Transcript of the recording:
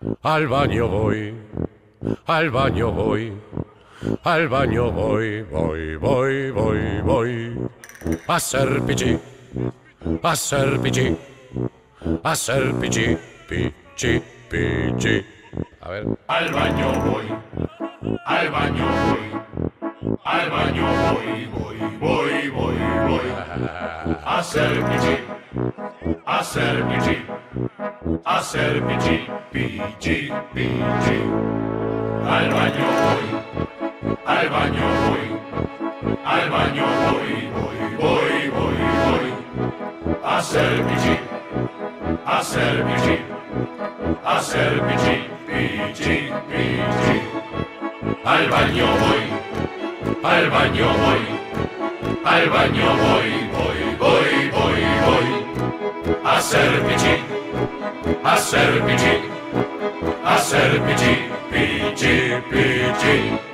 Al baño voy, al baño voy, al baño voy, voy. A hacer pichi, a hacer pichi, a hacer pichi, pichi. A ver. Al baño voy, al baño voy, al baño voy. A hacer pichi, a hacer pichi, a hacer pichi, pichi. Al baño voy, al baño voy, al baño voy. A hacer pichi, a hacer pichi, a hacer pichi, pichi. Al baño voy, al baño voy, al baño voy. A hacer pichi, a hacer pichi, a hacer pichi, pichi.